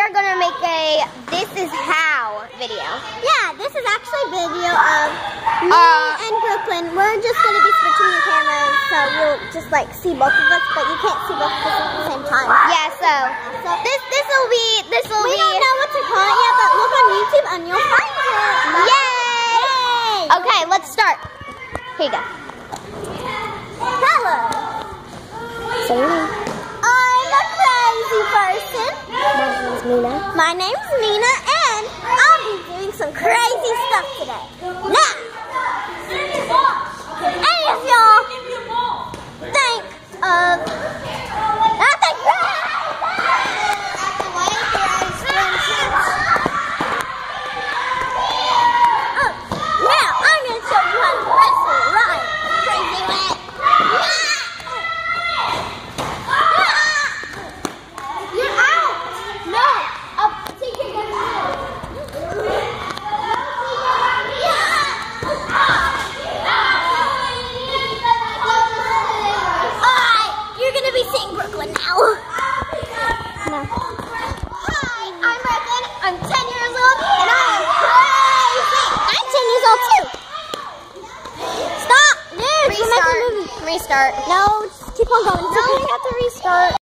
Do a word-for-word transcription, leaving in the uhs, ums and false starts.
are gonna make a this is how video. Yeah, this is actually a video of me Uh, and Brooklyn. We're just gonna be switching the cameras, so you'll just like see both of us, but you can't see both of us at the same time. Yeah, so So this this will be this will we be. don't know what to call it yet, but look on YouTube and you'll find it. Yay! Yay! Okay, let's start. Here you go. Hello. So I'm a crazy person. my name's Mina. My name's Nina, and I'll be doing some crazy stuff today. Now, any of y'all think of nothing Oh, now I'm going to show you how to wrestle right. Crazy way. You're out! No! I'll take your gun out. Alright, you're gonna be seeing Brooklyn now. No. Hi, I'm Brooklyn. I'm ten years old and I am crazy. I'm ten years old too. Stop! Dude, we're making a movie. Restart. Restart. No, just keep on going. No, we have to restart.